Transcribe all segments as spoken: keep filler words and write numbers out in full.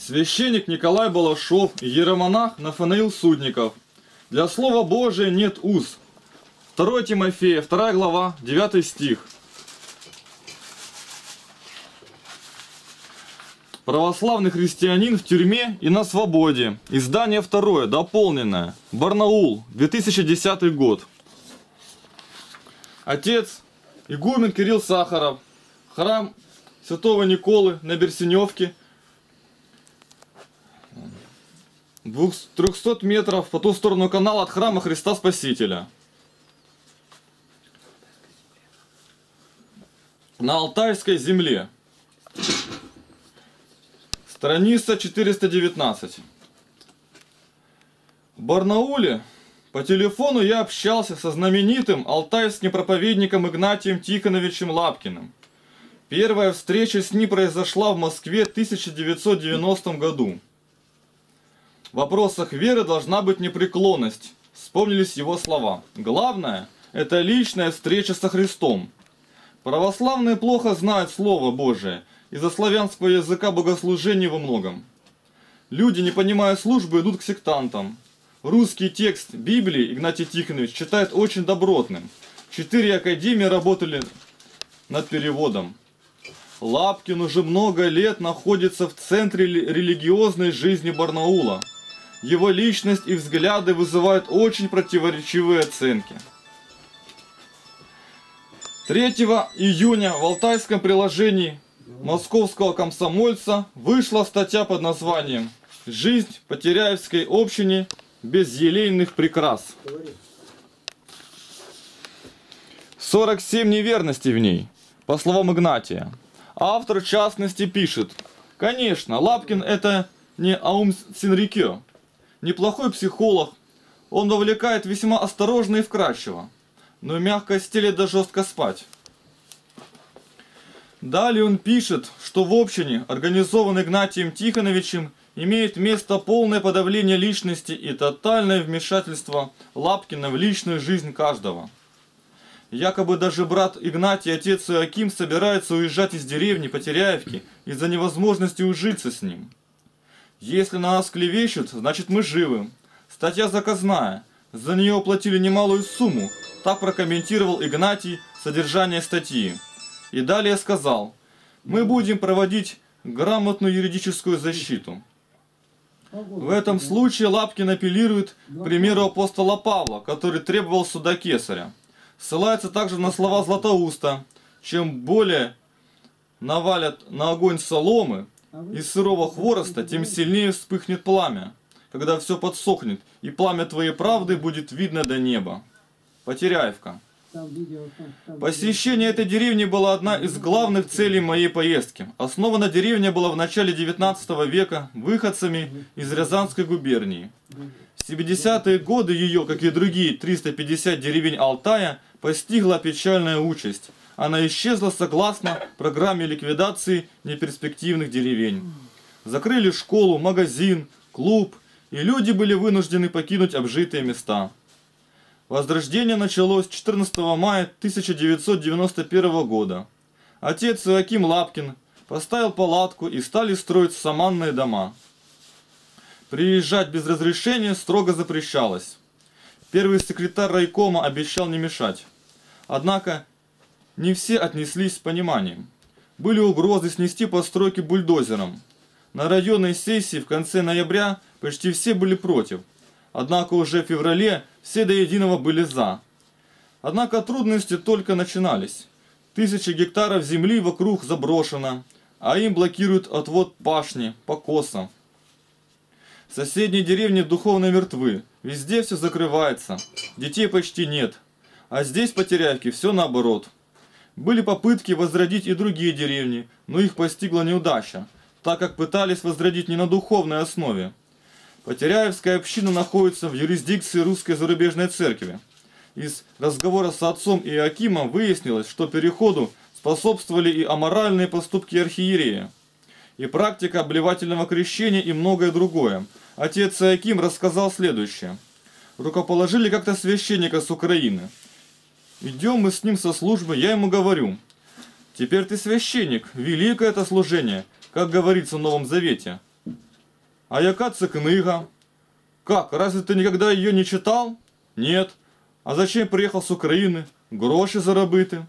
Священник Николай Балашов и иеромонах Нафанаил Судников. Для Слова Божия нет уз. второе Тимофея, вторая глава, девятый стих. Православный христианин в тюрьме и на свободе. Издание второе, дополненное. Барнаул, две тысячи десятый год. Отец игумен Кирилл Сахаров. Храм Святого Николы на Берсеневке. трехсот метров по ту сторону канала от храма Христа Спасителя. На Алтайской земле. Страница четыреста девятнадцать. В Барнауле по телефону я общался со знаменитым алтайским проповедником Игнатием Тихоновичем Лапкиным. Первая встреча с ним произошла в Москве в тысяча девятьсот девяностом году. В вопросах веры должна быть непреклонность. Вспомнились его слова. Главное – это личная встреча со Христом. Православные плохо знают Слово Божие. Из-за славянского языка богослужений во многом. Люди, не понимая службы, идут к сектантам. Русский текст Библии Игнатий Тихонович считает очень добротным. Четыре академии работали над переводом. Лапкин уже много лет находится в центре религиозной жизни Барнаула. Его личность и взгляды вызывают очень противоречивые оценки. третьего июня в алтайском приложении Московского комсомольца вышла статья под названием «Жизнь по Теряевской общине без елейных прикрас». сорок семь неверностей в ней, по словам Игнатия. Автор, в частности, пишет: «Конечно, Лапкин это не Аум Синрикё, неплохой психолог, он вовлекает весьма осторожно и вкрадчиво, но мягко стелет да жестко спать». Далее он пишет, что в общине, организованной Игнатием Тихоновичем, имеет место полное подавление личности и тотальное вмешательство Лапкина в личную жизнь каждого. Якобы даже брат Игнатий, отец Иоаким, собирается уезжать из деревни по Теряевке из-за невозможности ужиться с ним. «Если на нас клевещут, значит мы живы. Статья заказная, за нее уплатили немалую сумму», так прокомментировал Игнатий содержание статьи. И далее сказал: «Мы будем проводить грамотную юридическую защиту». В этом случае Лапкин апеллирует к примеру апостола Павла, который требовал суда кесаря. Ссылается также на слова Златоуста: «Чем более навалят на огонь соломы из сырого хвороста, тем сильнее вспыхнет пламя, когда все подсохнет, и пламя твоей правды будет видно до неба». Потеряевка. Посещение этой деревни было одна из главных целей моей поездки. Основана деревня была в начале девятнадцатого века выходцами из Рязанской губернии. В семидесятые годы ее, как и другие триста пятьдесят деревень Алтая, постигла печальная участь. Она исчезла согласно программе ликвидации неперспективных деревень. Закрыли школу, магазин, клуб, и люди были вынуждены покинуть обжитые места. Возрождение началось четырнадцатого мая тысяча девятьсот девяносто первого года. Отец Иоаким Лапкин поставил палатку и стали строить саманные дома. Приезжать без разрешения строго запрещалось. Первый секретарь райкома обещал не мешать. Однако не все отнеслись с пониманием. Были угрозы снести постройки бульдозером. На районной сессии в конце ноября почти все были против. Однако уже в феврале все до единого были за. Однако трудности только начинались. Тысячи гектаров земли вокруг заброшено, а им блокируют отвод пашни, покоса. Соседние деревни духовно мертвы, везде все закрывается, детей почти нет. А здесь, по Теряевке, все наоборот. Были попытки возродить и другие деревни, но их постигла неудача, так как пытались возродить не на духовной основе. Потеряевская община находится в юрисдикции Русской зарубежной церкви. Из разговора с отцом Иоакимом выяснилось, что переходу способствовали и аморальные поступки архиерея, и практика обливательного крещения, и многое другое. Отец Иоаким рассказал следующее. Рукоположили как-то священника с Украины. Идем мы с ним со службы, я ему говорю: «Теперь ты священник, великое это служение, как говорится в Новом Завете. А яка це книга? Как, разве ты никогда ее не читал? Нет. А зачем приехал с Украины? Гроши заробити.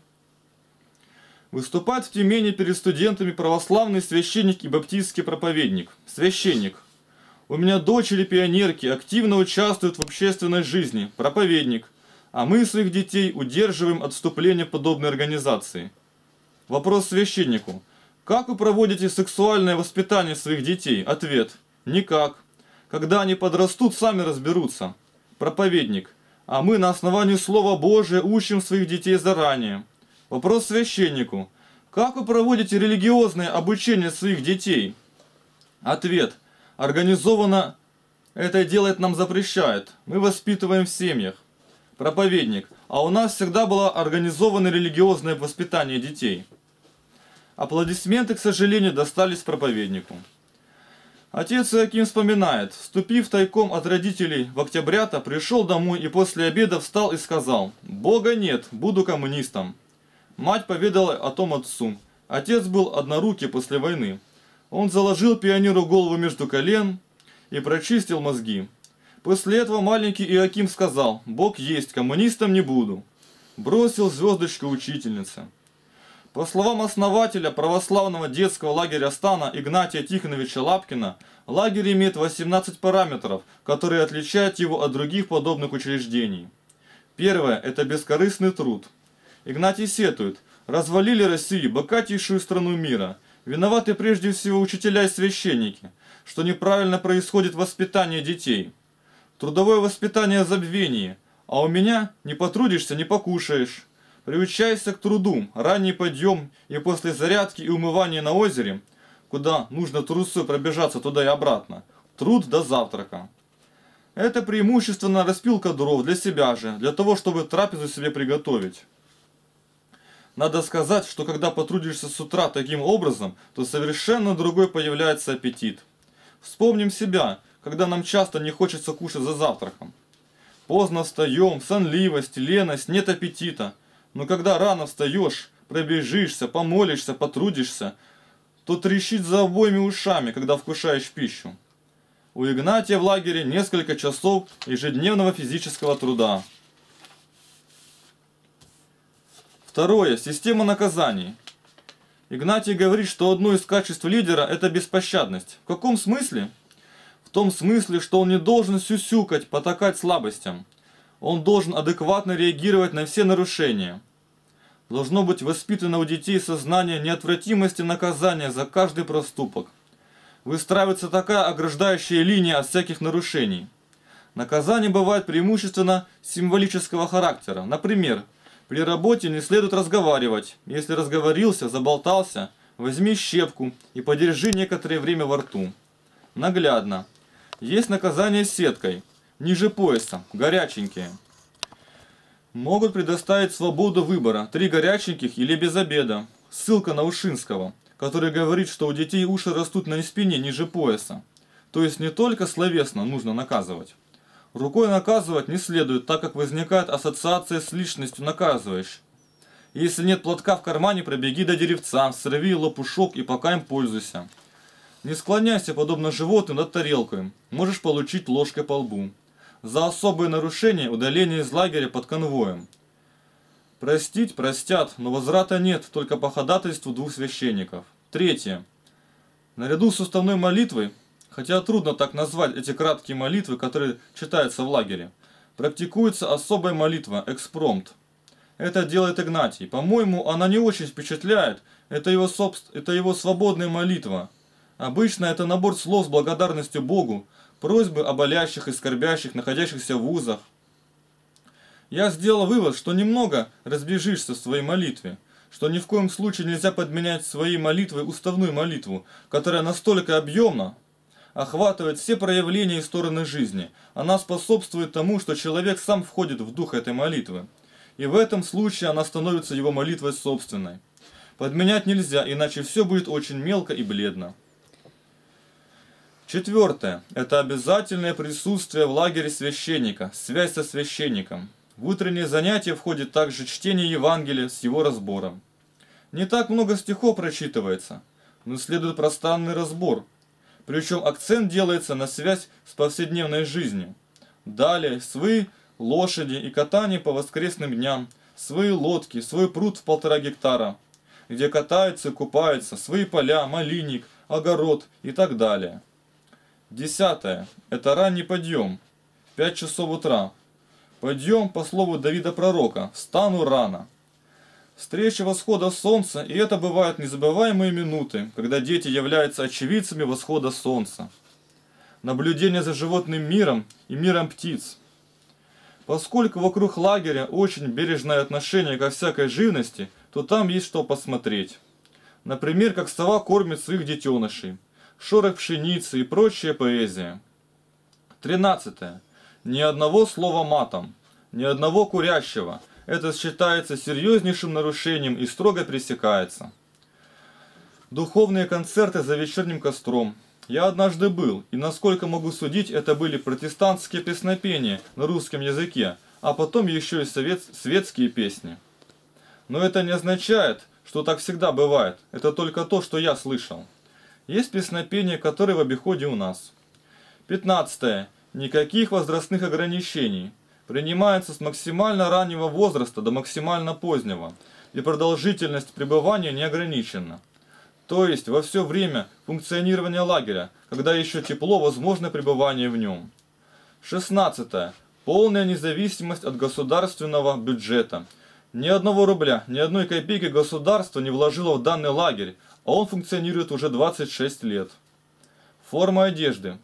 Выступает в Тюмени перед студентами православный священник и баптистский проповедник. Священник. У меня дочери-пионерки активно участвуют в общественной жизни. Проповедник. А мы своих детей удерживаем от вступления в подобные организации. Вопрос священнику. Как вы проводите сексуальное воспитание своих детей? Ответ. Никак. Когда они подрастут, сами разберутся. Проповедник. А мы на основании Слова Божия учим своих детей заранее. Вопрос священнику. Как вы проводите религиозное обучение своих детей? Ответ. Организованно это делать нам запрещает. Мы воспитываем в семьях. Проповедник. А у нас всегда было организованное религиозное воспитание детей. Аплодисменты, к сожалению, достались проповеднику. Отец Иоаким вспоминает, вступив тайком от родителей в октябрята, пришел домой и после обеда встал и сказал: «Бога нет, буду коммунистом». Мать поведала о том отцу. Отец был однорукий после войны. Он заложил пионеру голову между колен и прочистил мозги. После этого маленький Иоаким сказал: «Бог есть, коммунистом не буду». Бросил звездочку учительницы. По словам основателя православного детского лагеря Стана Игнатия Тихоновича Лапкина, лагерь имеет восемнадцать параметров, которые отличают его от других подобных учреждений. Первое – это бескорыстный труд. Игнатий сетует: развалили Россию, богатейшую страну мира. Виноваты прежде всего учителя и священники, что неправильно происходит воспитание детей. Трудовое воспитание забвение, а у меня не потрудишься, не покушаешь. Приучайся к труду, ранний подъем и после зарядки и умывания на озере, куда нужно трусой пробежаться туда и обратно, труд до завтрака. Это преимущественно распилка дров для себя же, для того, чтобы трапезу себе приготовить. Надо сказать, что когда потрудишься с утра таким образом, то совершенно другой появляется аппетит. Вспомним себя, когда нам часто не хочется кушать за завтраком. Поздно встаем, сонливость, леность, нет аппетита. Но когда рано встаешь, пробежишься, помолишься, потрудишься, то трещит за обоими ушами, когда вкушаешь пищу. У Игнатия в лагере несколько часов ежедневного физического труда. Второе. Система наказаний. Игнатий говорит, что одно из качеств лидера – это беспощадность. В каком смысле? В том смысле, что он не должен сюсюкать, потакать слабостям. Он должен адекватно реагировать на все нарушения. Должно быть воспитано у детей сознание неотвратимости наказания за каждый проступок. Выстраивается такая ограждающая линия от всяких нарушений. Наказание бывает преимущественно символического характера. Например, при работе не следует разговаривать. Если разговорился, заболтался, возьми щепку и подержи некоторое время во рту. Наглядно. Есть наказание сеткой. Ниже пояса, горяченькие. Могут предоставить свободу выбора, три горяченьких или без обеда. Ссылка на Ушинского, который говорит, что у детей уши растут на спине ниже пояса. То есть не только словесно нужно наказывать. Рукой наказывать не следует, так как возникает ассоциация с личностью наказывающей. Если нет платка в кармане, пробеги до деревца, сорви лопушок и пока им пользуйся. Не склоняйся, подобно животным, над тарелкой. Можешь получить ложкой по лбу. За особые нарушения удаление из лагеря под конвоем. Простить простят, но возврата нет, только по ходатайству двух священников. Третье. Наряду с уставной молитвой, хотя трудно так назвать эти краткие молитвы, которые читаются в лагере, практикуется особая молитва, экспромт. Это делает Игнатий. По-моему, она не очень впечатляет, это его, собств... это его свободная молитва. Обычно это набор слов с благодарностью Богу, просьбы о болящих и скорбящих, находящихся в вузах. Я сделал вывод, что немного разбежишься в своей молитве, что ни в коем случае нельзя подменять своей молитвой уставную молитву, которая настолько объемна, охватывает все проявления и стороны жизни. Она способствует тому, что человек сам входит в дух этой молитвы. И в этом случае она становится его молитвой собственной. Подменять нельзя, иначе все будет очень мелко и бледно. Четвертое. Это обязательное присутствие в лагере священника, связь со священником. В утреннее занятие входит также чтение Евангелия с его разбором. Не так много стихов прочитывается, но следует пространный разбор. Причем акцент делается на связь с повседневной жизнью. Далее свои лошади и катание по воскресным дням, свои лодки, свой пруд в полтора гектара, где катаются и купаются, свои поля, малинник, огород и так далее. Десятое. Это ранний подъем. Пять часов утра. Подъем, по слову Давида пророка, встану рано. Встреча восхода солнца, и это бывают незабываемые минуты, когда дети являются очевидцами восхода солнца. Наблюдение за животным миром и миром птиц. Поскольку вокруг лагеря очень бережное отношение ко всякой живности, то там есть что посмотреть. Например, как сова кормит своих детенышей, шорох пшеницы и прочая поэзия. Тринадцатое. Ни одного слова матом, ни одного курящего. Это считается серьезнейшим нарушением и строго пресекается. Духовные концерты за вечерним костром. Я однажды был, и насколько могу судить, это были протестантские песнопения на русском языке, а потом еще и совет, светские песни. Но это не означает, что так всегда бывает, это только то, что я слышал. Есть песнопения, которые в обиходе у нас. Пятнадцатое. Никаких возрастных ограничений. Принимается с максимально раннего возраста до максимально позднего, и продолжительность пребывания не ограничена. То есть во все время функционирования лагеря, когда еще тепло, возможно пребывание в нем. Шестнадцатое. Полная независимость от государственного бюджета. Ни одного рубля, ни одной копейки государство не вложило в данный лагерь, а он функционирует уже двадцать шесть лет. Форма одежды.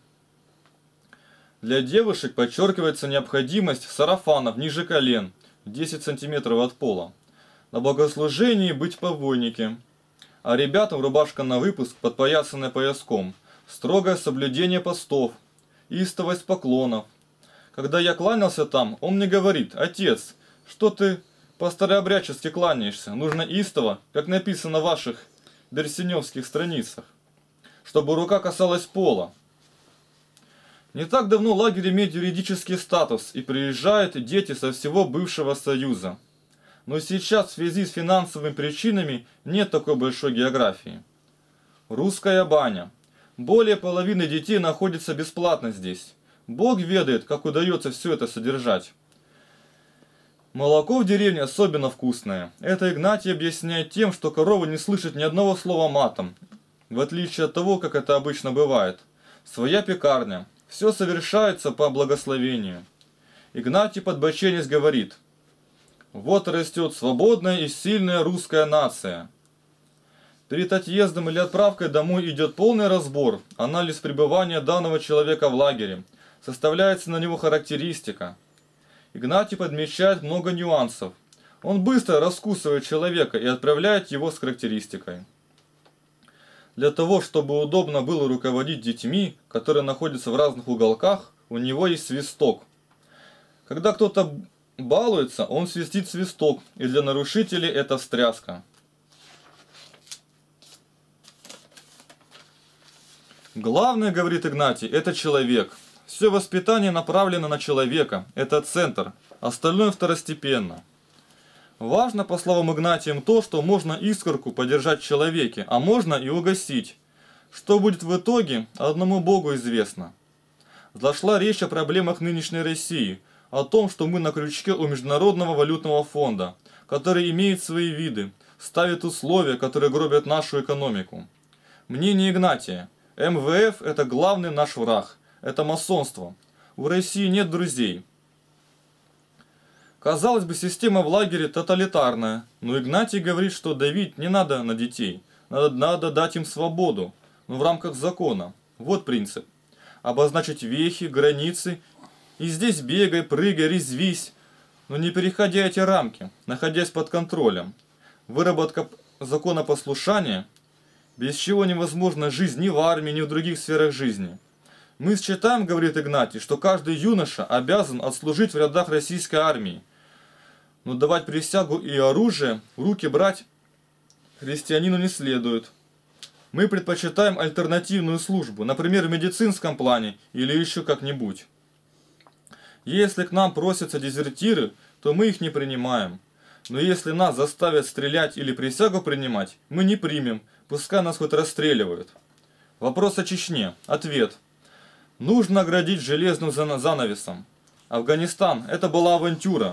Для девушек подчеркивается необходимость сарафанов ниже колен, десять сантиметров от пола. На богослужении быть в повойнике. А ребятам рубашка на выпуск, подпоясанная пояском, строгое соблюдение постов, истовость поклонов. Когда я кланялся там, он мне говорит: «Отец, что ты по-старообрядчески кланяешься? Нужно истово, как написано в ваших берсеневских страницах, чтобы рука касалась пола». Не так давно лагерь имеет юридический статус, и приезжают дети со всего бывшего Союза. Но сейчас в связи с финансовыми причинами нет такой большой географии. Русская баня. Более половины детей находится бесплатно здесь. Бог ведает, как удается все это содержать. Молоко в деревне особенно вкусное. Это Игнатий объясняет тем, что корова не слышит ни одного слова матом, в отличие от того, как это обычно бывает. Своя пекарня. Все совершается по благословению. Игнатий, подбоченясь, говорит: «Вот растет свободная и сильная русская нация». Перед отъездом или отправкой домой идет полный разбор, анализ пребывания данного человека в лагере. Составляется на него характеристика. Игнатий подмечает много нюансов. Он быстро раскусывает человека и отправляет его с характеристикой. Для того, чтобы удобно было руководить детьми, которые находятся в разных уголках, у него есть свисток. Когда кто-то балуется, он свистит свисток, и для нарушителей это встряска. Главное, говорит Игнатий, это человек. Все воспитание направлено на человека, это центр, остальное второстепенно. Важно, по словам Игнатием, то, что можно искорку подержать в человеке, а можно и угасить. Что будет в итоге, одному Богу известно. Зашла речь о проблемах нынешней России, о том, что мы на крючке у Международного валютного фонда, который имеет свои виды, ставит условия, которые гробят нашу экономику. Мнение Игнатия: эм вэ эф – это главный наш враг, это масонство. У России нет друзей. Казалось бы, система в лагере тоталитарная, но Игнатий говорит, что давить не надо на детей, надо, надо дать им свободу, но в рамках закона. Вот принцип. Обозначить вехи, границы, и здесь бегай, прыгай, резвись, но не переходя эти рамки, находясь под контролем. Выработка законопослушания, без чего невозможна жизнь ни в армии, ни в других сферах жизни. Мы считаем, говорит Игнатий, что каждый юноша обязан отслужить в рядах российской армии, но давать присягу и оружие в руки брать христианину не следует. Мы предпочитаем альтернативную службу, например, в медицинском плане или еще как-нибудь. Если к нам просятся дезертиры, то мы их не принимаем. Но если нас заставят стрелять или присягу принимать, мы не примем, пускай нас хоть расстреливают. Вопрос о Чечне. Ответ. Нужно оградить железным занавесом. Афганистан – это была авантюра.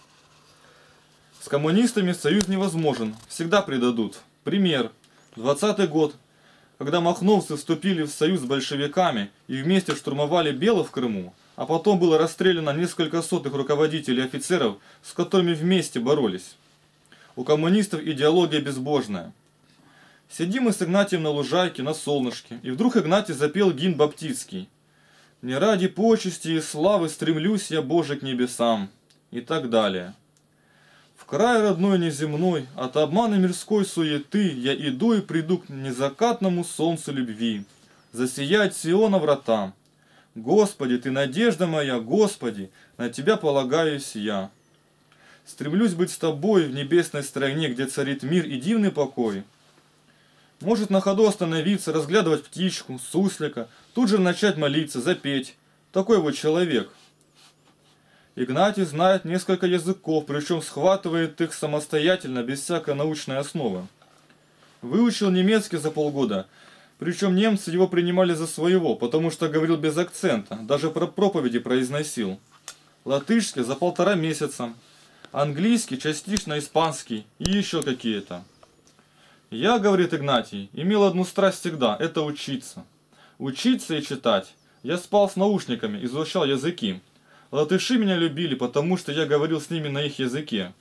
С коммунистами союз невозможен, всегда предадут. Пример. двадцатый год, когда махновцы вступили в союз с большевиками и вместе штурмовали Бело в Крыму, а потом было расстреляно несколько сотых руководителей и офицеров, с которыми вместе боролись. У коммунистов идеология безбожная. Сидим мы с Игнатием на лужайке, на солнышке, и вдруг Игнатий запел гимн баптистский. «Не ради почести и славы стремлюсь я, Боже, к небесам» и так далее. В край родной неземной, от обмана мирской суеты, я иду и приду к незакатному солнцу любви. Засияет Сиона врата. Господи, Ты надежда моя, Господи, на Тебя полагаюсь я. Стремлюсь быть с Тобой в небесной стране, где царит мир и дивный покой. Может на ходу остановиться, разглядывать птичку, суслика, тут же начать молиться, запеть. Такой вот человек. Игнатий знает несколько языков, причем схватывает их самостоятельно, без всякой научной основы. Выучил немецкий за полгода, причем немцы его принимали за своего, потому что говорил без акцента, даже про проповеди произносил. Латышский за полтора месяца, английский, частично испанский и еще какие-то. Я, говорит Игнатий, имел одну страсть всегда – это учиться. Учиться и читать. Я спал с наушниками, изучал языки. Латыши меня любили, потому что я говорил с ними на их языке.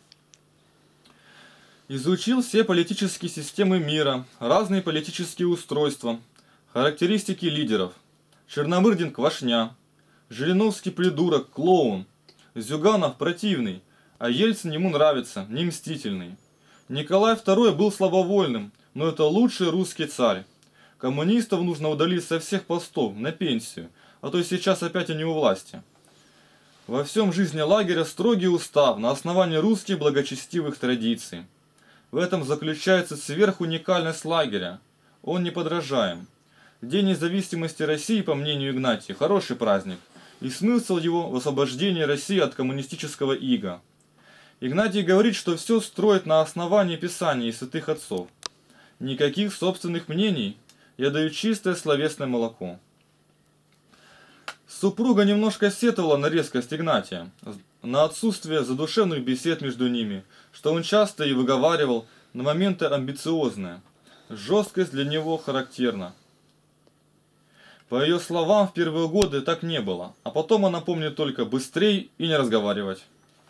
Изучил все политические системы мира, разные политические устройства, характеристики лидеров. Черномырдин – квашня, Жириновский – придурок, клоун, Зюганов – противный, а Ельцин ему нравится, не мстительный. Николай второй был слабовольным, но это лучший русский царь. Коммунистов нужно удалить со всех постов, на пенсию, а то сейчас опять они у власти. Во всем жизни лагеря строгий устав на основании русских благочестивых традиций. В этом заключается сверхуникальность лагеря. Он неподражаем. День независимости России, по мнению Игнатия, хороший праздник, и смысл его в освобождении России от коммунистического ига. Игнатий говорит, что все строит на основании Писаний и святых отцов. Никаких собственных мнений, я даю чистое словесное молоко. Супруга немножко сетовала на резкость Игнатия, на отсутствие задушевных бесед между ними, что он часто и выговаривал на моменты амбициозные. Жесткость для него характерна. По ее словам, в первые годы так не было, а потом она помнит только быстрей и не разговаривать.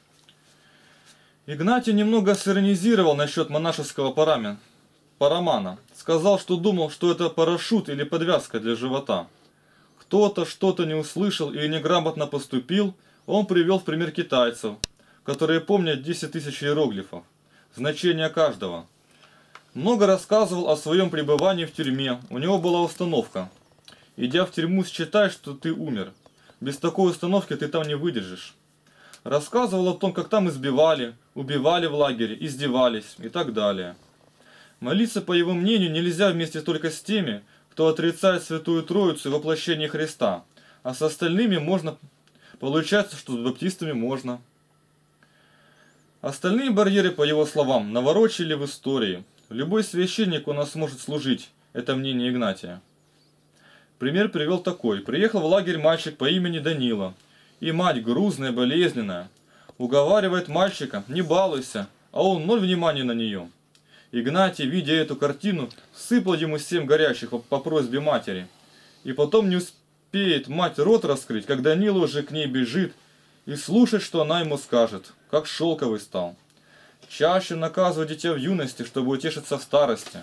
Игнатий немного сиронизировал насчет монашеского парамена, парамана. Сказал, что думал, что это парашют или подвязка для живота. Кто-то что-то не услышал или неграмотно поступил, он привел в пример китайцев, которые помнят десять тысяч иероглифов, значение каждого. Много рассказывал о своем пребывании в тюрьме, у него была установка. Идя в тюрьму, считай, что ты умер. Без такой установки ты там не выдержишь. Рассказывал о том, как там избивали, убивали в лагере, издевались и так далее. Молиться, по его мнению, нельзя вместе только с теми, кто отрицает Святую Троицу и воплощение Христа, а с остальными можно, получается, что с баптистами можно. Остальные барьеры, по его словам, наворочили в истории. Любой священник у нас может служить, это мнение Игнатия. Пример привел такой. Приехал в лагерь мальчик по имени Данила. И мать, грузная, болезненная, уговаривает мальчика: не балуйся, а он ноль внимания на нее. Игнатий, видя эту картину, сыпал ему семь горячих по, по просьбе матери. И потом не успеет мать рот раскрыть, как Данила уже к ней бежит, и слушать, что она ему скажет, как шелковый стал. Чаще наказывай дитя в юности, чтобы утешиться в старости.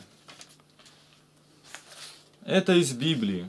Это из Библии.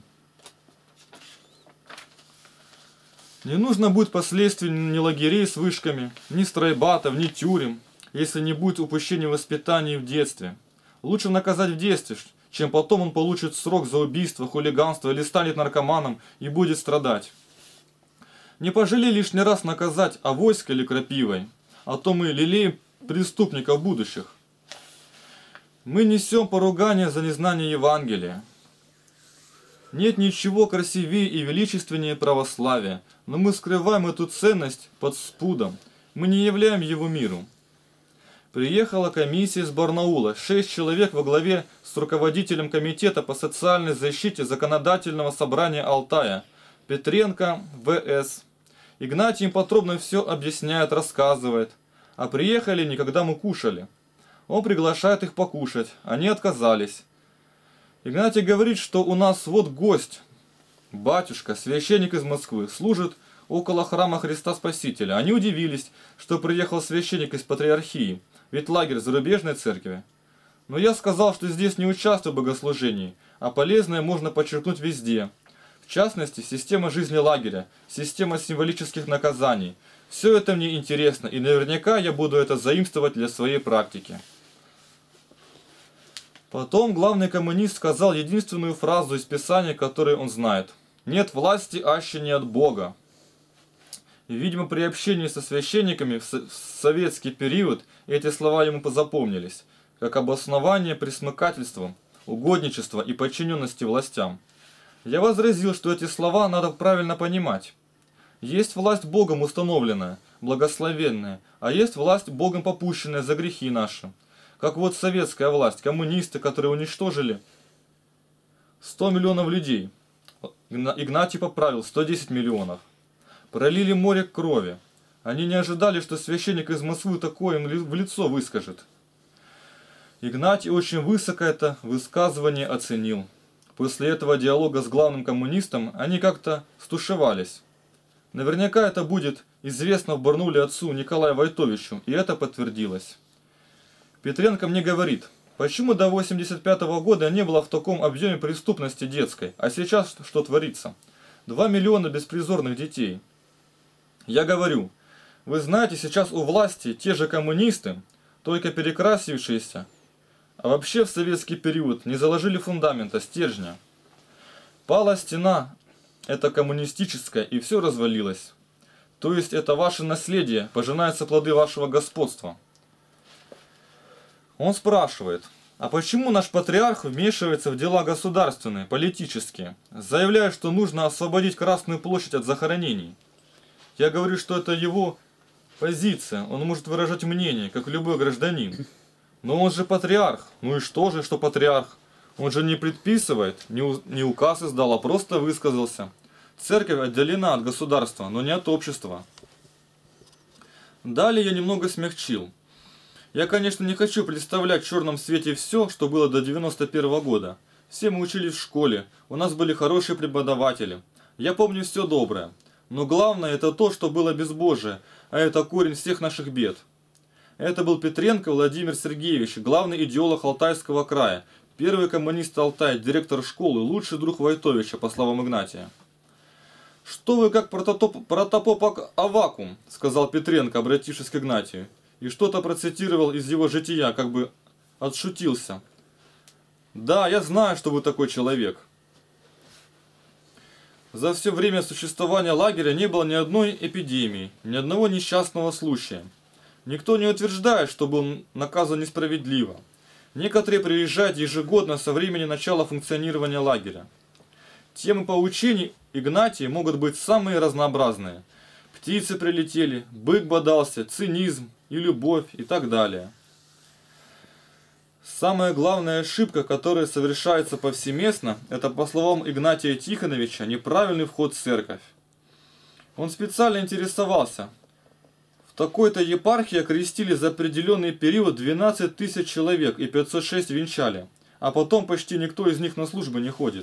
Не нужно будет последствий ни лагерей с вышками, ни стройбатов, ни тюрем, если не будет упущения воспитания в детстве. Лучше наказать в детстве, чем потом он получит срок за убийство, хулиганство или станет наркоманом и будет страдать. Не пожалей лишний раз наказать авоськой или крапивой, а то мы лелеем преступников будущих. Мы несем поругание за незнание Евангелия. Нет ничего красивее и величественнее православия, но мы скрываем эту ценность под спудом, мы не являем его миру. Приехала комиссия из Барнаула, шесть человек во главе с руководителем комитета по социальной защите Законодательного собрания Алтая, Петренко В С. Игнатий им подробно все объясняет, рассказывает. А приехали не когда мы кушали. Он приглашает их покушать, они отказались. Игнатий говорит, что у нас вот гость, батюшка, священник из Москвы, служит около храма Христа Спасителя. Они удивились, что приехал священник из патриархии, ведь лагерь зарубежной церкви. Но я сказал, что здесь не участвую в богослужении, а полезное можно подчеркнуть везде. В частности, система жизни лагеря, система символических наказаний. Все это мне интересно, и наверняка я буду это заимствовать для своей практики. Потом главный коммунист сказал единственную фразу из Писания, которую он знает. «Нет власти, аще не от Бога». И, видимо, при общении со священниками в советский период эти слова ему позапомнились, как обоснование пресмыкательства, угодничества и подчиненности властям. Я возразил, что эти слова надо правильно понимать. Есть власть Богом установленная, благословенная, а есть власть Богом попущенная за грехи наши. Как вот советская власть, коммунисты, которые уничтожили сто миллионов людей. Игнатий поправил, сто десять миллионов. Пролили море крови. Они не ожидали, что священник из Москвы такое им в лицо выскажет. Игнатий очень высоко это высказывание оценил. После этого диалога с главным коммунистом они как-то стушевались. Наверняка это будет известно в Барнауле отцу Николаю Войтовичу, и это подтвердилось. Петренко мне говорит, почему до восемьдесят пятого года не было в таком объеме преступности детской, а сейчас что творится? Два миллиона беспризорных детей. Я говорю, вы знаете, сейчас у власти те же коммунисты, только перекрасившиеся, а вообще в советский период не заложили фундамента, стержня. Пала стена, это коммунистическая, и все развалилось. То есть это ваше наследие, пожинаются плоды вашего господства. Он спрашивает, а почему наш патриарх вмешивается в дела государственные, политические, заявляя, что нужно освободить Красную площадь от захоронений? Я говорю, что это его позиция, он может выражать мнение, как любой гражданин. Но он же патриарх, ну и что же, что патриарх? Он же не предписывает, не, у, не указ издал, а просто высказался. Церковь отделена от государства, но не от общества. Далее я немного смягчил. Я, конечно, не хочу представлять в черном свете все, что было до девяносто первого года. Все мы учились в школе, у нас были хорошие преподаватели. Я помню все доброе. Но главное это то, что было безбожие, а это корень всех наших бед. Это был Петренко Владимир Сергеевич, главный идеолог Алтайского края, первый коммунист Алтая, директор школы, лучший друг Войтовича, по словам Игнатия. «Что вы как прототоп, протопоп Аввакум», — сказал Петренко, обратившись к Игнатию, и что-то процитировал из его жития, как бы отшутился. «Да, я знаю, что вы такой человек». За все время существования лагеря не было ни одной эпидемии, ни одного несчастного случая. Никто не утверждает, что был наказан несправедливо. Некоторые приезжают ежегодно со времени начала функционирования лагеря. Темы поучений Игнатия могут быть самые разнообразные. Птицы прилетели, бык бодался, цинизм и любовь и так далее. Самая главная ошибка, которая совершается повсеместно, это, по словам Игнатия Тихоновича, неправильный вход в церковь. Он специально интересовался. В такой-то епархии окрестили за определенный период двенадцать тысяч человек и пятьсот шесть венчали, а потом почти никто из них на службу не ходит.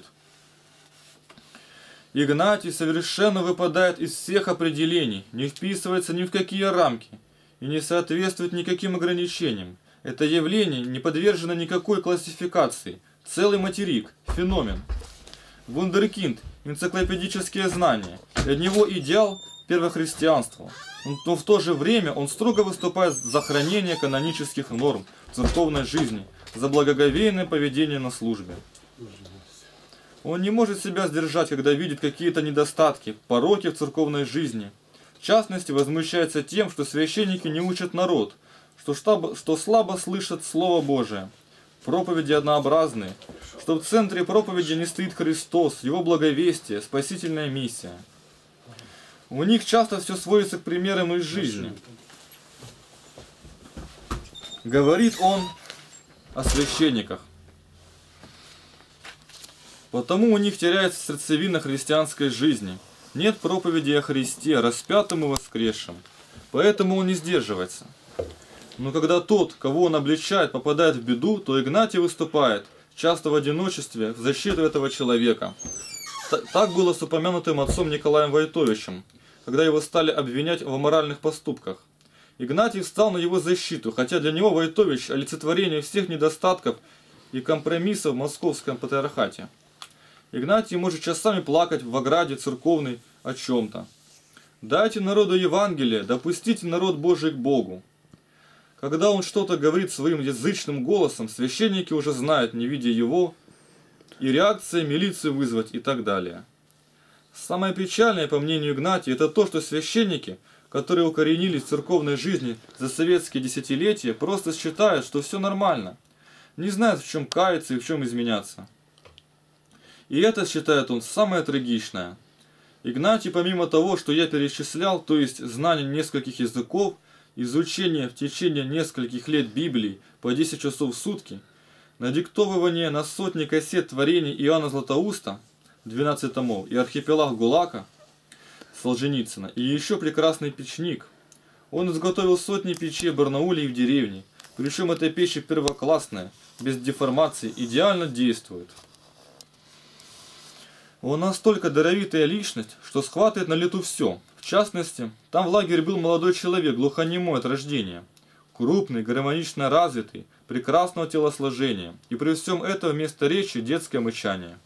Игнатий совершенно выпадает из всех определений, не вписывается ни в какие рамки и не соответствует никаким ограничениям. Это явление не подвержено никакой классификации. Целый материк, феномен. Вундеркинд, энциклопедические знания. Для него идеал первохристианства. Но в то же время он строго выступает за хранение канонических норм в церковной жизни, за благоговейное поведение на службе. Он не может себя сдержать, когда видит какие-то недостатки, пороки в церковной жизни. В частности, возмущается тем, что священники не учат народ, что, штаб, что слабо слышат Слово Божие, проповеди однообразные, что в центре проповеди не стоит Христос, Его благовестие, спасительная миссия. У них часто все сводится к примерам из жизни. Говорит он о священниках. Потому у них теряется сердцевина христианской жизни. Нет проповеди о Христе, распятом и воскресшем. Поэтому он не сдерживается. Но когда тот, кого он обличает, попадает в беду, то Игнатий выступает, часто в одиночестве, в защиту этого человека. Так было с упомянутым отцом Николаем Войтовичем, когда его стали обвинять в аморальных поступках. Игнатий встал на его защиту, хотя для него Войтович – олицетворение всех недостатков и компромиссов в московском патриархате. Игнатий может часами плакать в ограде церковной о чем-то. «Дайте народу Евангелие, допустите народ Божий к Богу». Когда он что-то говорит своим язычным голосом, священники уже знают, не видя его, и реакция милицию вызвать и так далее. Самое печальное, по мнению Игнатия, это то, что священники, которые укоренились в церковной жизни за советские десятилетия, просто считают, что все нормально, не знают, в чем каяться и в чем изменяться. И это, считает он, самое трагичное. Игнатий, помимо того, что я перечислял, то есть знание нескольких языков, изучение в течение нескольких лет Библии по десять часов в сутки, надиктовывание на сотни кассет творений Иоанна Златоуста, двенадцать томов, и архипелаг ГУЛАГа Солженицына, и еще прекрасный печник. Он изготовил сотни печей в Барнауле и в деревне, причем эта печь первоклассная, без деформации, идеально действует. Он настолько даровитая личность, что схватывает на лету все. В частности, там в лагере был молодой человек, глухонемой от рождения. Крупный, гармонично развитый, прекрасного телосложения. И при всем этом вместо речи детское мычание.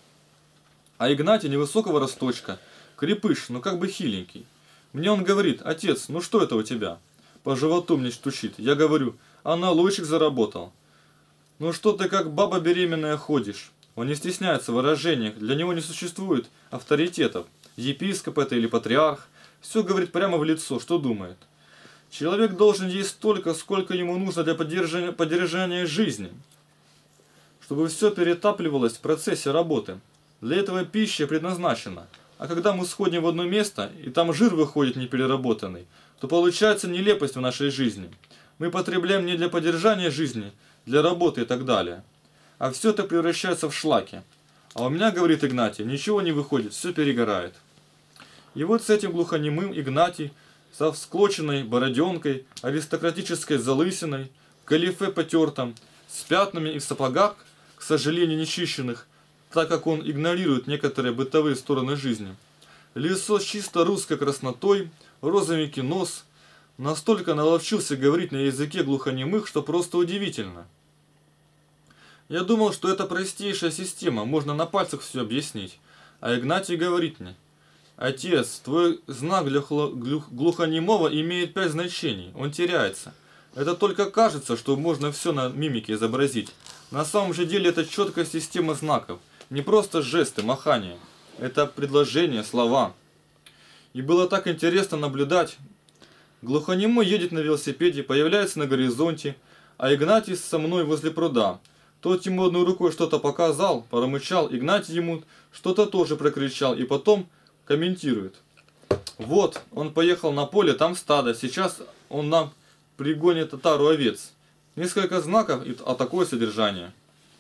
А Игнатий невысокого росточка, крепыш, но как бы хиленький. Мне он говорит: «Отец, ну что это у тебя?» По животу мне стучит. Я говорю: «Аналойчик заработал». «Ну что ты как баба беременная ходишь?» Он не стесняется в выражениях, для него не существует авторитетов. Епископ это или патриарх, все говорит прямо в лицо, что думает. Человек должен есть столько, сколько ему нужно для поддержания, поддержания жизни, чтобы все перетапливалось в процессе работы. Для этого пища предназначена. А когда мы сходим в одно место, и там жир выходит непереработанный, то получается нелепость в нашей жизни. Мы потребляем не для поддержания жизни, для работы и так далее. А все это превращается в шлаки. А у меня, говорит Игнатий, ничего не выходит, все перегорает. И вот с этим глухонемым Игнатий, со всклоченной бороденкой, аристократической залысиной, галифе потертом, с пятнами и в сапогах, к сожалению, нечищенных, так как он игнорирует некоторые бытовые стороны жизни. Лицо с чисто русской краснотой, розовенький нос, настолько наловчился говорить на языке глухонемых, что просто удивительно. Я думал, что это простейшая система, можно на пальцах все объяснить. А Игнатий говорит мне: «Отец, твой знак для глухонемого имеет пять значений, он теряется. Это только кажется, что можно все на мимике изобразить. На самом же деле это четкая система знаков, не просто жесты, махания. Это предложения, слова». И было так интересно наблюдать. Глухонемой едет на велосипеде, появляется на горизонте, а Игнатий со мной возле пруда. Тот ему одной рукой что-то показал, промычал, Игнатий ему что-то тоже прокричал и потом комментирует: «Вот, он поехал на поле, там стадо, сейчас он нам пригонит отару овец». Несколько знаков, а такое содержание.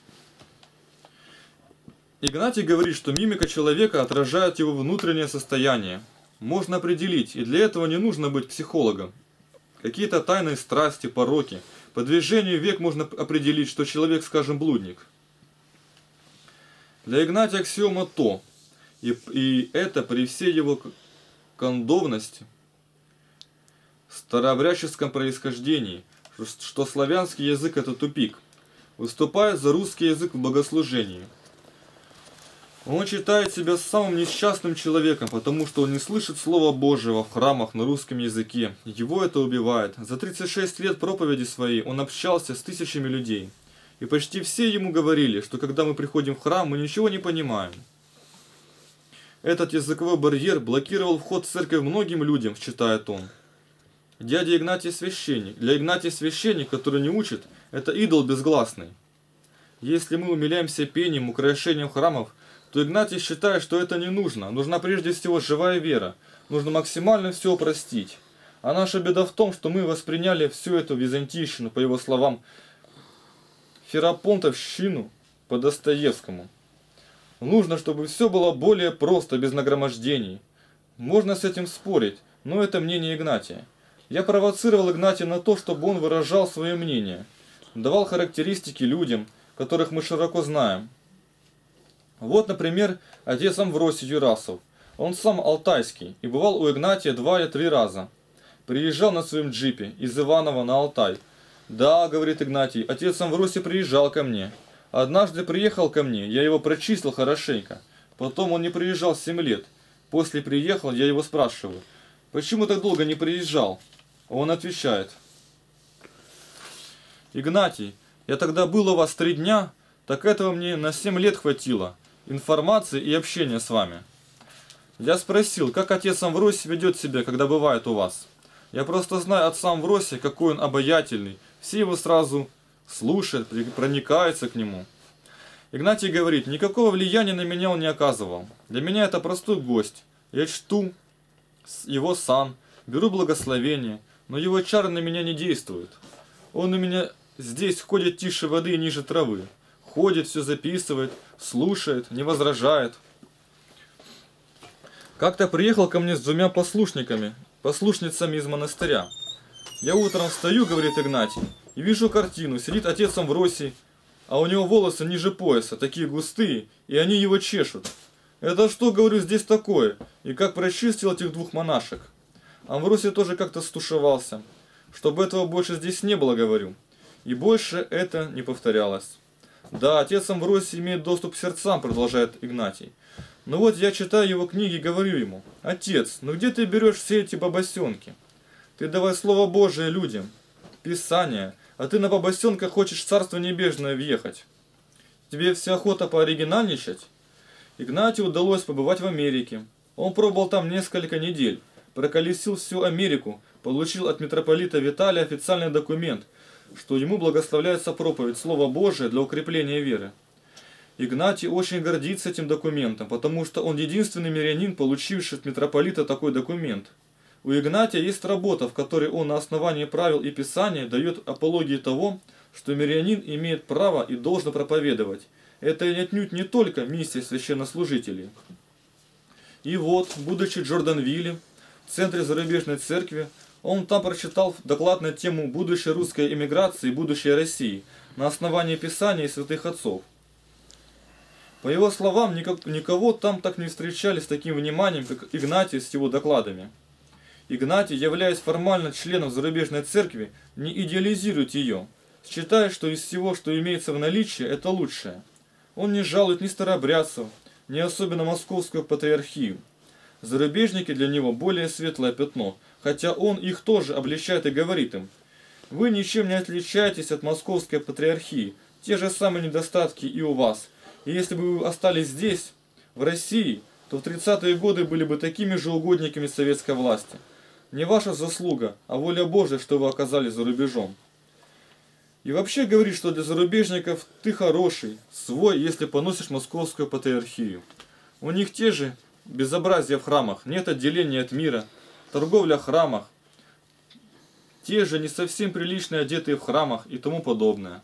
Игнатий говорит, что мимика человека отражает его внутреннее состояние. Можно определить, и для этого не нужно быть психологом. Какие-то тайные страсти, пороки. По движению век можно определить, что человек, скажем, блудник. Для Игнатия аксиома то, и, и это при всей его кондовности, старообрядческом происхождении, что, что славянский язык это тупик, выступает за русский язык в богослужении. Он считает себя самым несчастным человеком, потому что он не слышит Слова Божьего в храмах на русском языке. Его это убивает. За тридцать шесть лет проповеди своей он общался с тысячами людей. И почти все ему говорили, что когда мы приходим в храм, мы ничего не понимаем. Этот языковой барьер блокировал вход в церковь многим людям, считает он. Дядя Игнатий священник. Для Игнатия священник, который не учит, это идол безгласный. Если мы умиляемся пением, украшением храмов, то Игнатий считает, что это не нужно. Нужна прежде всего живая вера. Нужно максимально все простить. А наша беда в том, что мы восприняли всю эту византийщину, по его словам, ферапонтовщину по Достоевскому. Нужно, чтобы все было более просто, без нагромождений. Можно с этим спорить, но это мнение Игнатия. Я провоцировал Игнатия на то, чтобы он выражал свое мнение, давал характеристики людям, которых мы широко знаем. Вот, например, отец Амвросий Юрасов. Он сам алтайский и бывал у Игнатия два или три раза. Приезжал на своем джипе из Иваново на Алтай. Да, говорит Игнатий, отец Амвросий приезжал ко мне. Однажды приехал ко мне, я его прочистил хорошенько. Потом он не приезжал семь лет. После приехал, я его спрашиваю, почему так долго не приезжал? Он отвечает: Игнатий, я тогда был у вас три дня, так этого мне на семь лет хватило, информации и общения с вами. Я спросил, как отец Амвросий ведет себя, когда бывает у вас. Я просто знаю отца Амвросия, какой он обаятельный, все его сразу слушают, проникаются к нему. Игнатий говорит, никакого влияния на меня он не оказывал. Для меня это простой гость. Я чту его сан, беру благословение, но его чары на меня не действуют. Он у меня здесь ходит тише воды и ниже травы. Ходит, все записывает, слушает, не возражает. Как-то приехал ко мне с двумя послушниками, послушницами из монастыря. Я утром встаю, говорит Игнатий, и вижу картину. Сидит отец Амвросий, а у него волосы ниже пояса, такие густые, и они его чешут. Это что, говорю, здесь такое? И как прочистил этих двух монашек. Амвросий тоже как-то стушевался. Чтобы этого больше здесь не было, говорю. И больше это не повторялось. Да, отец Амвросий имеет доступ к сердцам, продолжает Игнатий. Но вот я читаю его книги и говорю ему, отец, ну где ты берешь все эти бабосенки? Ты давай Слово Божие людям, Писание, а ты на бабосенках хочешь в Царство Небесное въехать. Тебе вся охота пооригинальничать? Игнатию удалось побывать в Америке. Он пробыл там несколько недель, проколесил всю Америку, получил от митрополита Виталия официальный документ, что ему благословляется проповедь Слова Божия для укрепления веры. Игнатий очень гордится этим документом, потому что он единственный мирянин, получивший от митрополита такой документ. У Игнатия есть работа, в которой он на основании правил и Писания дает апологии того, что мирянин имеет право и должен проповедовать. Это отнюдь не только миссия священнослужителей. И вот, будучи в Джорданвилле, в центре зарубежной церкви, он там прочитал доклад на тему будущей русской эмиграции и будущей России на основании Писания и святых отцов. По его словам, никого там так не встречали с таким вниманием, как Игнатий с его докладами. Игнатий, являясь формально членом зарубежной церкви, не идеализирует ее, считая, что из всего, что имеется в наличии, это лучшее. Он не жалует ни старообрядцев, ни особенно московскую патриархию. Зарубежники для него более светлое пятно, хотя он их тоже обличает и говорит им: вы ничем не отличаетесь от московской патриархии, те же самые недостатки и у вас. И если бы вы остались здесь, в России, то в тридцатые годы были бы такими же угодниками советской власти. Не ваша заслуга, а воля Божия, что вы оказались за рубежом. И вообще говорит, что для зарубежников ты хороший, свой, если поносишь московскую патриархию. У них те же безобразия в храмах, нет отделения от мира, торговля в храмах, те же не совсем приличные одетые в храмах и тому подобное.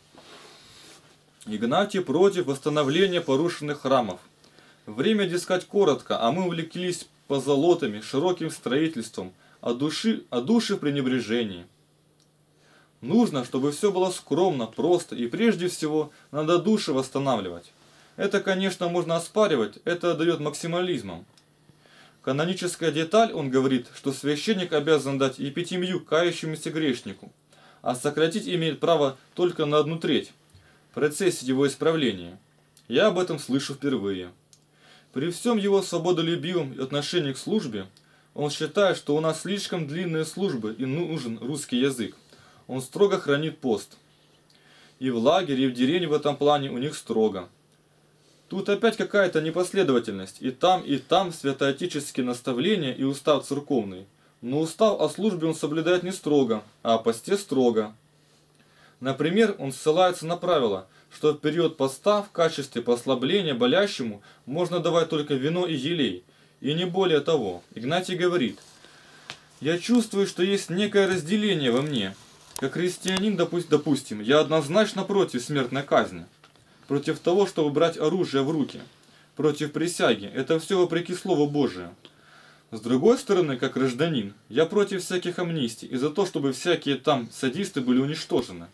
Игнатий против восстановления порушенных храмов. Время, дескать, коротко, а мы увлеклись позолотами, широким строительством, а души, а души в пренебрежении. Нужно, чтобы все было скромно, просто, и прежде всего надо души восстанавливать. Это, конечно, можно оспаривать, это дает максимализмом. Каноническая деталь, он говорит, что священник обязан дать епитимию кающемуся грешнику, а сократить имеет право только на одну треть в процессе его исправления. Я об этом слышу впервые. При всем его свободолюбивом отношении к службе, он считает, что у нас слишком длинные службы и нужен русский язык. Он строго хранит пост. И в лагере, и в деревне в этом плане у них строго. Тут опять какая-то непоследовательность. И там, и там святоотеческие наставления и устав церковный. Но устав о службе он соблюдает не строго, а о посте строго. Например, он ссылается на правило, что в период поста в качестве послабления болящему можно давать только вино и елей, и не более того. Игнатий говорит: Я чувствую, что есть некое разделение во мне. Как христианин, допустим, я однозначно против смертной казни. Против того, чтобы брать оружие в руки. Против присяги. Это все вопреки Слову Божию. С другой стороны, как гражданин, я против всяких амнистий и за то, чтобы всякие там садисты были уничтожены.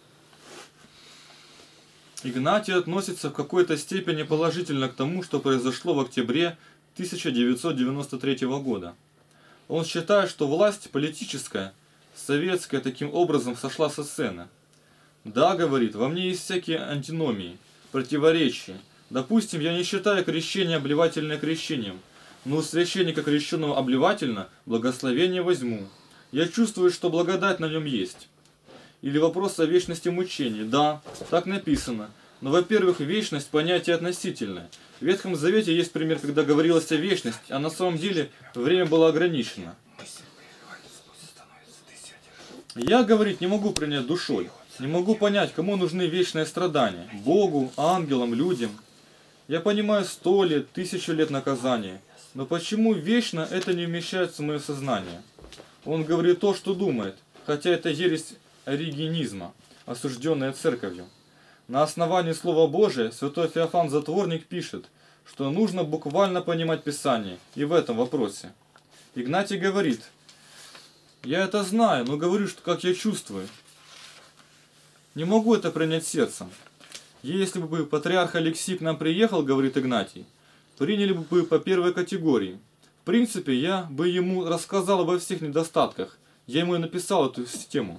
Игнатий относится в какой-то степени положительно к тому, что произошло в октябре тысяча девятьсот девяносто третьего года. Он считает, что власть политическая, советская, таким образом сошла со сцены. Да, говорит, во мне есть всякие антиномии, противоречия. Допустим, я не считаю крещение обливательное крещением, но у священника крещенного обливательно благословение возьму. Я чувствую, что благодать на нем есть. Или вопрос о вечности мучений. Да, так написано. Но, во-первых, вечность понятие относительное. В Ветхом Завете есть пример, когда говорилось о вечности, а на самом деле время было ограничено. Я, говорит, не могу принять душой. Не могу понять, кому нужны вечные страдания. Богу, ангелам, людям. Я понимаю сто лет, тысячу лет наказания. Но почему вечно это не вмещается в мое сознание? Он говорит то, что думает, хотя это ересь оригенизма, осужденная церковью. На основании Слова Божия святой Феофан Затворник пишет, что нужно буквально понимать Писание и в этом вопросе. Игнатий говорит, я это знаю, но говорю, что как я чувствую. Не могу это принять сердцем. Если бы патриарх Алексий к нам приехал, говорит Игнатий, приняли бы по первой категории. В принципе, я бы ему рассказал обо всех недостатках. Я ему и написал эту систему.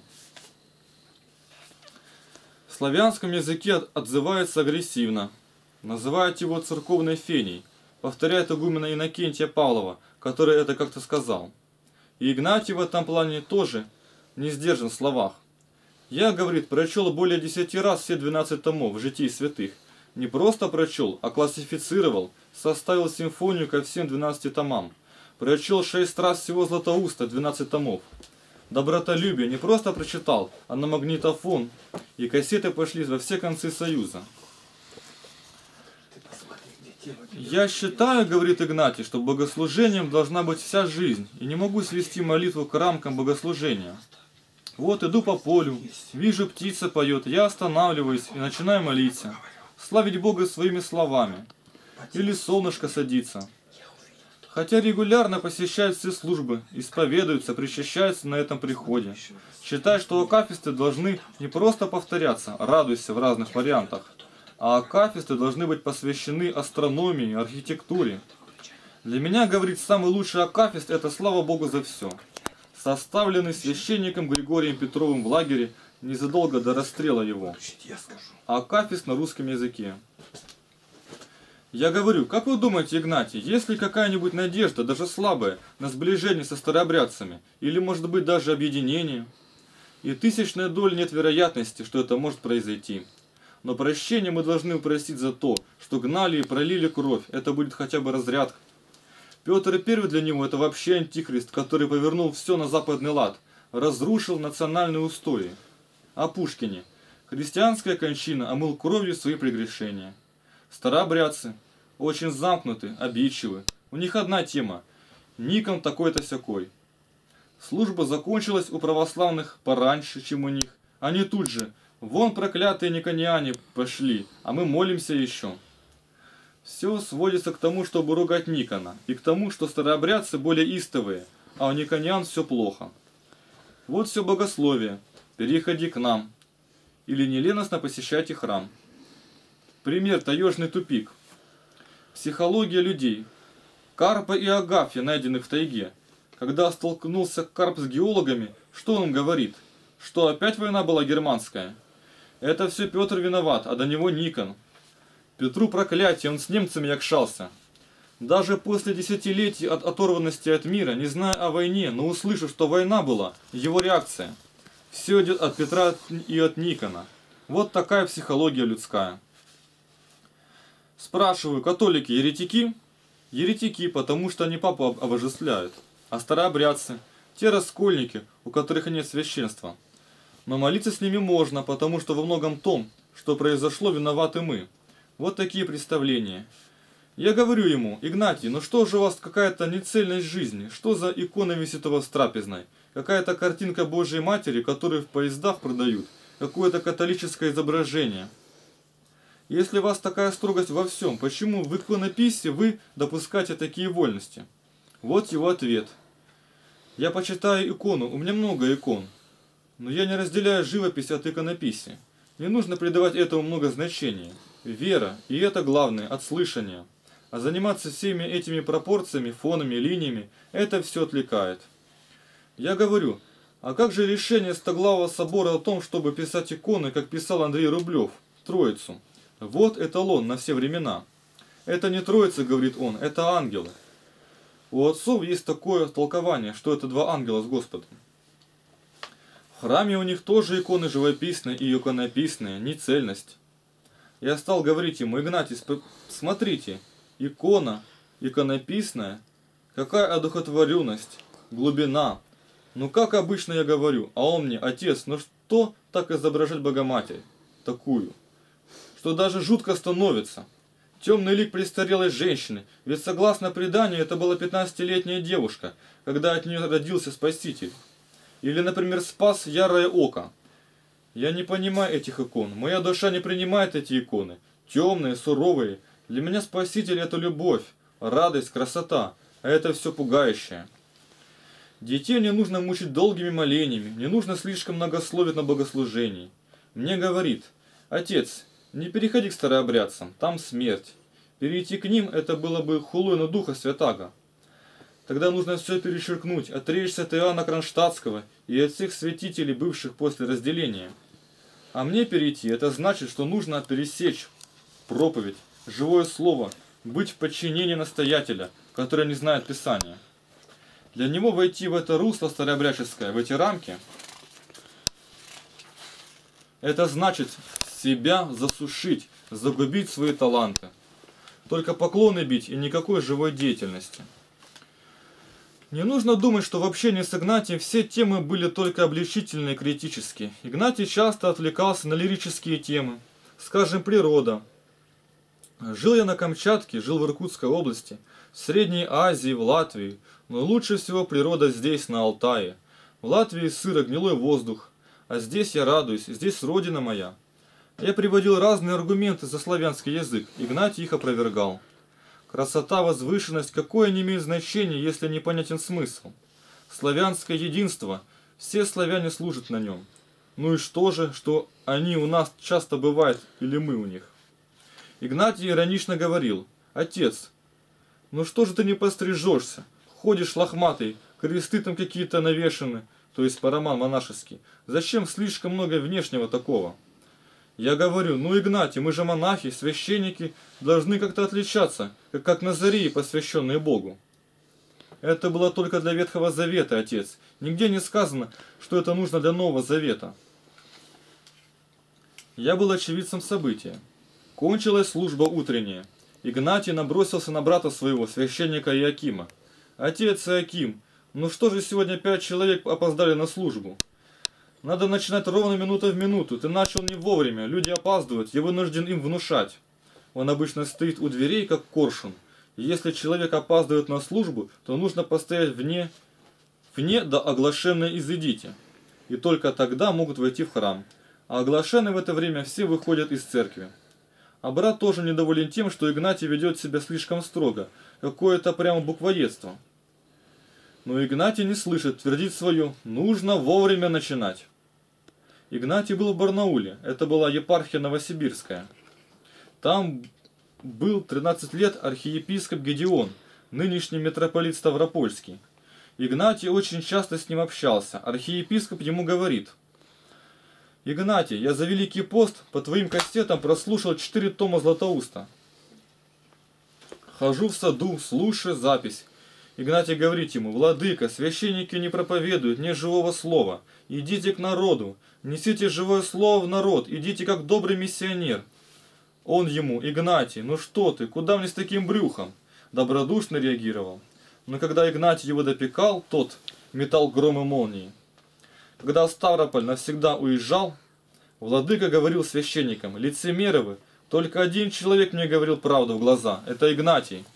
В славянском языке отзывается агрессивно. Называют его церковной феней. Повторяет игумена Иннокентия Павлова, который это как-то сказал. И Игнатий в этом плане тоже не сдержан в словах. Я, говорит, прочел более десяти раз все двенадцать томов «Житий святых». Не просто прочел, а классифицировал, составил симфонию ко всем двенадцати томам. Прочел шесть раз всего Златоуста, двенадцать томов. Добротолюбие не просто прочитал, а на магнитофон, и кассеты пошли во все концы Союза. Я считаю, говорит Игнатий, что богослужением должна быть вся жизнь, и не могу свести молитву к рамкам богослужения. Вот иду по полю, вижу, птица поет, я останавливаюсь и начинаю молиться, славить Бога своими словами. Или солнышко садится. Хотя регулярно посещают все службы, исповедуются, причащаются на этом приходе. Считаю, что акафисты должны не просто повторяться, радуйся в разных вариантах, а акафисты должны быть посвящены астрономии, архитектуре. Для меня, говорит, самый лучший акафист – это слава Богу за все. Составленный священником Григорием Петровым в лагере незадолго до расстрела его. Акафист на русском языке. Я говорю, как вы думаете, Игнатий, есть ли какая-нибудь надежда, даже слабая, на сближение со старообрядцами? Или, может быть, даже объединение? И тысячная доля нет вероятности, что это может произойти. Но прощение мы должны просить за то, что гнали и пролили кровь. Это будет хотя бы разрядка. Петр Первый для него это вообще антихрист, который повернул все на западный лад, разрушил национальные устои. О Пушкине. Христианская кончина омыл кровью свои прегрешения. Старообрядцы очень замкнуты, обидчивы. У них одна тема. Никон такой-то сякой. Служба закончилась у православных пораньше, чем у них. Они тут же. Вон проклятые никониане пошли, а мы молимся еще. Все сводится к тому, чтобы ругать Никона, и к тому, что старообрядцы более истовые, а у никониан все плохо. Вот все богословие. Переходи к нам. Или неленостно посещайте храм. Пример таежный тупик. Психология людей. Карпа и Агафья, найденных в тайге. Когда столкнулся Карп с геологами, что он им говорит? Что опять война была германская? Это все Петр виноват, а до него Никон. Петру проклятие, он с немцами якшался. Даже после десятилетий от оторванности от мира, не зная о войне, но услышав, что война была, его реакция. Все идет от Петра и от Никона. Вот такая психология людская. Спрашиваю, католики еретики? Еретики, потому что они папу обожествляют. А старообрядцы? Те раскольники, у которых нет священства. Но молиться с ними можно, потому что во многом том, что произошло, виноваты мы. Вот такие представления. Я говорю ему: Игнатий, ну что же у вас какая-то нецельность жизни? Что за икона висит у вас в трапезной? Какая-то картинка Божьей Матери, которую в поездах продают. Какое-то католическое изображение. Если у вас такая строгость во всем, почему в иконописи вы допускаете такие вольности? Вот его ответ. Я почитаю икону, у меня много икон. Но я не разделяю живопись от иконописи. Не нужно придавать этому много значения. Вера, и это главное, от слышания. А заниматься всеми этими пропорциями, фонами, линиями, это все отвлекает. Я говорю, а как же решение Стоглавого собора о том, чтобы писать иконы, как писал Андрей Рублев, Троицу? Вот эталон на все времена. Это не Троица, говорит он, это ангелы. У отцов есть такое толкование, что это два ангела с Господом. В храме у них тоже иконы живописные и иконописные, не цельность. Я стал говорить ему: Игнатий, смотрите, икона, иконописная, какая одухотворенность, глубина. Ну как обычно я говорю, а он мне: отец, ну что так изображать Богоматерь, такую, что даже жутко становится. Темный лик престарелой женщины, ведь согласно преданию это была пятнадцатилетняя девушка, когда от нее родился Спаситель. Или, например, спас ярое око. Я не понимаю этих икон, моя душа не принимает эти иконы, темные, суровые. Для меня Спаситель это любовь, радость, красота, а это все пугающее. Детей не нужно мучить долгими молениями, не нужно слишком многословить на богослужении. Мне говорит: отец, не переходи к старообрядцам, там смерть. Перейти к ним это было бы хулой на Духа Святаго. Тогда нужно все перечеркнуть, отречься от Иоанна Кронштадтского и от всех святителей, бывших после разделения. А мне перейти, это значит, что нужно пересечь проповедь, живое слово, быть в подчинении настоятеля, который не знает Писания. Для него войти в это русло старообрядческое, в эти рамки, это значит себя засушить, загубить свои таланты. Только поклоны бить и никакой живой деятельности. Не нужно думать, что в общении с Игнатием все темы были только обличительные и критические. Игнатий часто отвлекался на лирические темы, скажем, природа. Жил я на Камчатке, жил в Иркутской области, в Средней Азии, в Латвии, но лучше всего природа здесь, на Алтае. В Латвии сыро, гнилой воздух, а здесь я радуюсь, здесь родина моя. Я приводил разные аргументы за славянский язык, Игнатий их опровергал. Красота, возвышенность, какое не имеет значения, если непонятен смысл. Славянское единство, все славяне служат на нем. Ну и что же, что они у нас часто бывают, или мы у них? Игнатий иронично говорил: отец, ну что же ты не пострижешься? Ходишь лохматый, кресты там какие-то навешаны, то есть параман монашеский. Зачем слишком много внешнего такого? Я говорю: ну, Игнатий, мы же монахи, священники, должны как-то отличаться, как, как назарии, посвященные Богу. Это было только для Ветхого Завета, отец. Нигде не сказано, что это нужно для Нового Завета. Я был очевидцем события. Кончилась служба утренняя. Игнатий набросился на брата своего, священника Иакима. Отец Иаким, ну что же сегодня пять человек опоздали на службу? Надо начинать ровно минута в минуту. Ты начал не вовремя, люди опаздывают, я вынужден им внушать. Он обычно стоит у дверей, как коршун. И если человек опаздывает на службу, то нужно постоять вне, вне до оглашенной изыдите. И только тогда могут войти в храм. А оглашенные в это время все выходят из церкви. А брат тоже недоволен тем, что Игнатий ведет себя слишком строго. Какое-то прямо буквоедство. Но Игнатий не слышит, твердит свое: нужно вовремя начинать. Игнатий был в Барнауле, это была епархия Новосибирская. Там был тринадцать лет архиепископ Гедеон, нынешний митрополит Ставропольский. Игнатий очень часто с ним общался. Архиепископ ему говорит: Игнатий, я за Великий пост по твоим кассетам прослушал четыре тома Златоуста. Хожу в саду, слушаю запись. Игнатий говорит ему: владыка, священники не проповедуют, нет живого слова. Идите к народу, несите живое слово в народ, идите как добрый миссионер. Он ему: Игнатий, ну что ты, куда мне с таким брюхом? Добродушно реагировал. Но когда Игнатий его допекал, тот метал громы молнии. Когда Ставрополь навсегда уезжал, владыка говорил священникам: лицемеры вы, Только один человек мне говорил правду в глаза. Это Игнатий.